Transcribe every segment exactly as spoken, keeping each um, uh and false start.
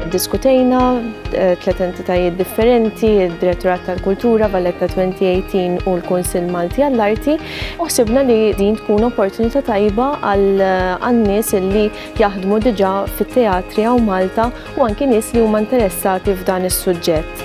Diskutejna tliet entitajiet differenti, id-Direttorat tal-Kultura, Valletta twenty eighteen u l-Council Malta għall-Arti, u ħsibna li din tkun opportunità tajba għan-nies li jaħdmu diġà fit-teatri hawn Malta u anki nies li huma interessati f'dan is-suġġett.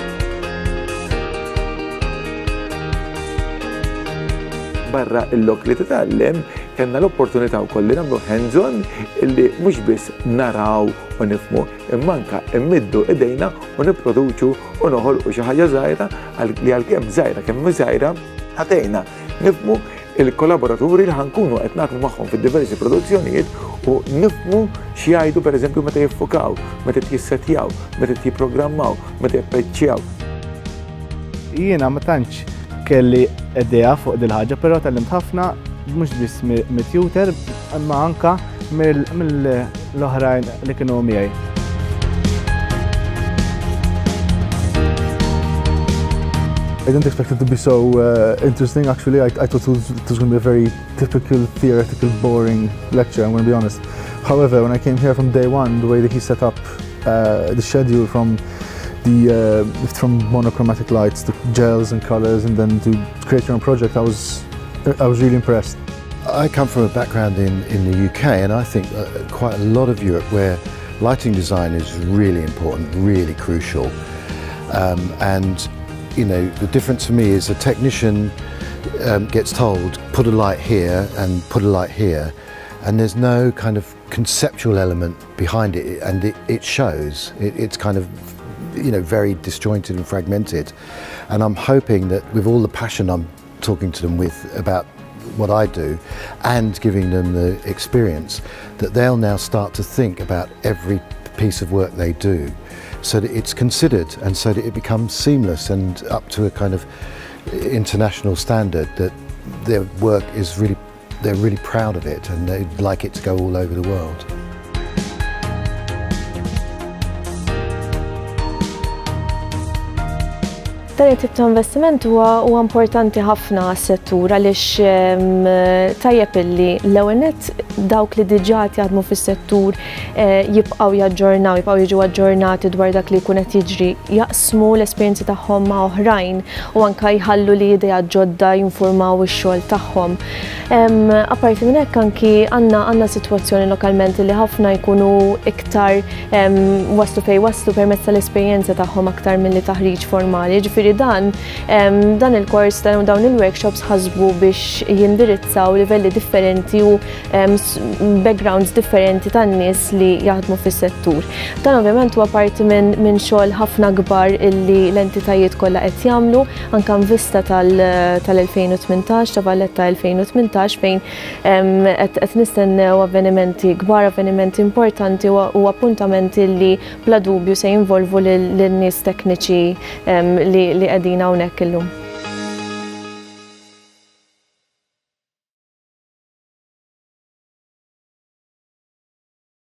Barra il-lok li titgħallem, kellna l-opportunità wkoll li nagħmlu hands-on illi mhux biss naraw u nifhmu, imma anke immiddu idejna u nipproduċu u noħolqu xi ħaġa żgħira li għalkemm żgħira kemm żgħira ħatejna nifhmu il-kollaboraturi li ħankunu qed naħdmu magħhom fid-diversi produzzjonijiet u nifhmu x'jgħidu pereżempju meta jiffukaw, meta jissettjaw, meta jipprogrammaw, meta jippeċċjaw. Jiena ma tantx kelli idea fuq dil ħaġa, però tallimt ħafna mhux biss mit-tutor imma anke mill-oħrajn li kienu miegħi. I didn't expect it to be so uh, interesting, actually. I, I thought it was, it was going to be a very typical, theoretical, boring lecture, I'm going to be honest. However, when I came here from day one, the way that he set up uh, the schedule from the uh, from monochromatic lights to gels and colors and then to create your own project, I was, I was really impressed. I come from a background in, in the U K, and I think uh, quite a lot of Europe where lighting design is really important, really crucial. Um, and you know, the difference for me is a technician um, gets told, put a light here and put a light here, and there's no kind of conceptual element behind it, and it, it shows. It, it's kind of, you know, very disjointed and fragmented. And I'm hoping that with all the passion I'm talking to them with about what I do and giving them the experience, that they'll now start to think about every piece of work they do, so that it's considered and so that it becomes seamless and up to a kind of international standard, that their work is really, they're really proud of it and they'd like it to go all over the world. Dan it-tip ta' investiment huwa importanti ħafna għas-settur għaliex tajjeb illi l-ewwel nett dawk li diġà jaħdmu fis-settur jibqgħu jaġġornaw, jibqgħu jiġu aġġornati dwar dak li jkun qed jiġri, jaqsmu l-esperjenzi tagħhom ma' oħrajn u anke jħallu li idea ġodda jinformaw ix-xogħol tagħhom. Apparti minn hekk anki għandna għandna sitwazzjoni lokalment li ħafna jkunu iktar waslu fejn waslu permezz tal-esperjenza tagħhom aktar milli taħriġ formali. Ġifieri dan dan il-kors dawn il-workshops ħasbu biex jindirizzaw livelli differenti u backgrounds differenti tan-nies li jaħdmu fis-settur. Dan ovvjament huwa parti minn xogħol ħafna kbar illi l-entitajiet kollha qed jagħmlu anke vista tal-elfejn u tmintax ta' Valletta elfejn u tmintax fejn qed nistennew avvenimenti kbar, avvenimenti importanti u appuntamenti li bla dubju se jinvolvu lin-nies tekniċi li li qegħdin hawnhekk illum.